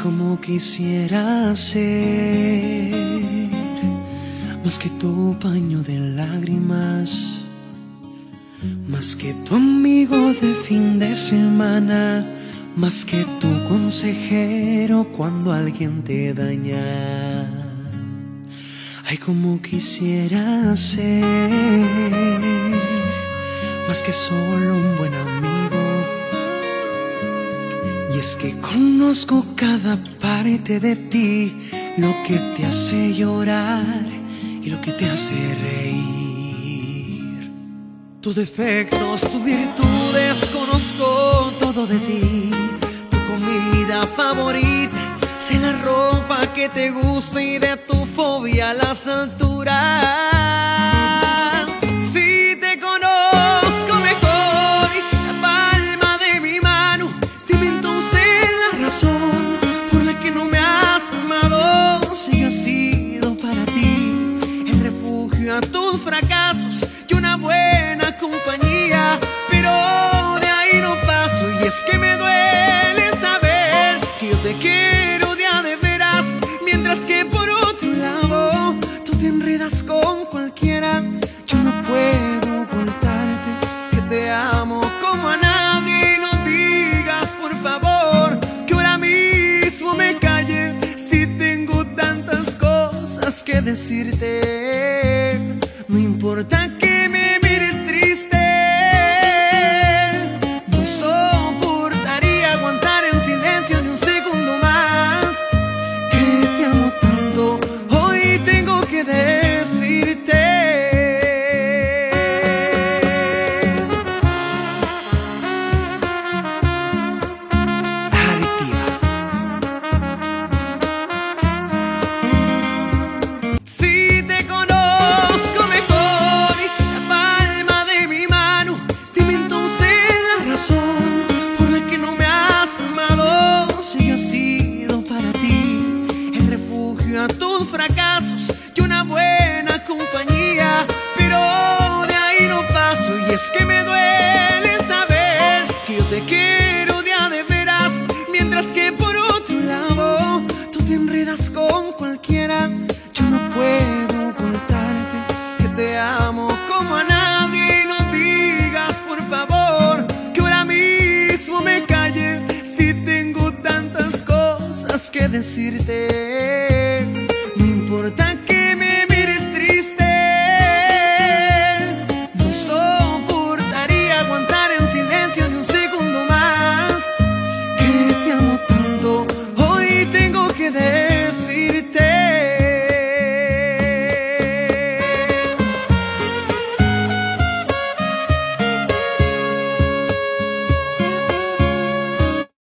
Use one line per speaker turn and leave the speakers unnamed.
Como quisiera ser más que tu paño de lágrimas, más que tu amigo de fin de semana, más que tu consejero cuando alguien te daña. Ay, como quisiera ser más que solo un buen amigo. Y es que conozco cada parte de ti, lo que te hace llorar y lo que te hace reír. Tus defectos, tus virtudes, conozco todo de ti. Tu comida favorita, sé la ropa que te gusta y de tu fobia a las alturas. Si te conozco mejor, la palma de mi mano, dime entonces la razón por la que no me has amado. Si ha sido para ti el refugio a tus fracasos y una buena compañía, pero de ahí no paso. Y es que me duele saber que yo te quiero de veras, mientras que por otro lado tú te enredas con cualquiera. Yo no puedo ocultarte que te amo como a nadie. No digas por favor que ahora mismo me calle, si tengo tantas cosas que decirte. No importa que me mires triste, no soportaría aguantar en silencio ni un segundo más. Que te amo tanto, hoy tengo que decirte. Adictiva. Si te conozco mejor, la palma de mi mano, dime entonces la razón por la que no me has amado. Si yo he sido para ti el refugio a tus fracasos y una buena compañía, pero de ahí no paso. Y es que me duele saber que yo te quiero de veras, mientras que por otro lado tú te enredas con cualquiera. Yo no puedo ocultarte que te amo como a nadie. No digas por favor que ahora mismo me calle, si tengo tantas cosas que decirte.